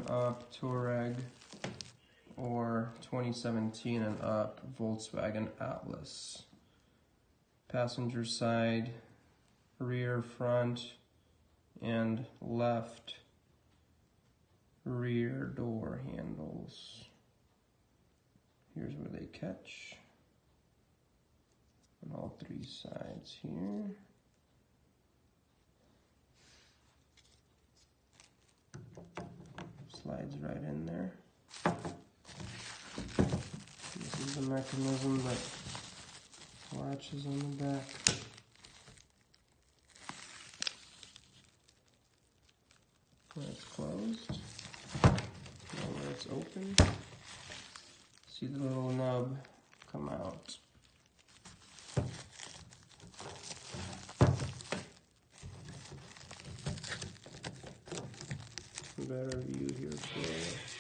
and up Touareg or 2017 and up Volkswagen Atlas. Passenger side, rear, front, and left rear door handles. Here's where they catch on all three sides here. Slides right in there. This is the mechanism that latches on the back. When it's closed, now when it's open, see the little nub come out. Better view here for you.